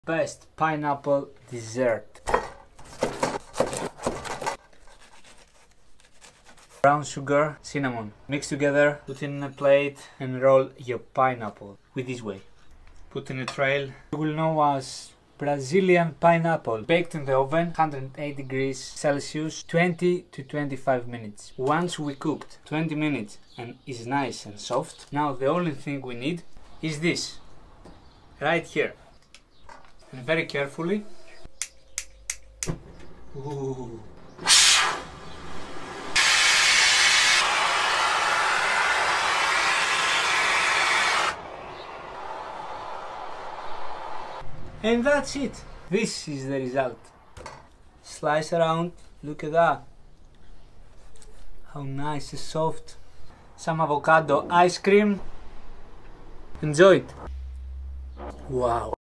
Best pineapple dessert. Brown sugar, cinnamon. Mix together, put in a plate and roll your pineapple with this way. Put in a tray. You will know as Brazilian pineapple. Baked in the oven, 108 degrees Celsius, 20 to 25 minutes. Once we cooked 20 minutes and is nice and soft, now the only thing we need is this, right here. And very carefully. Ooh. And that's it. This is the result. Slice around, look at that. How nice and soft. Some avocado ice cream. Enjoy it. Wow.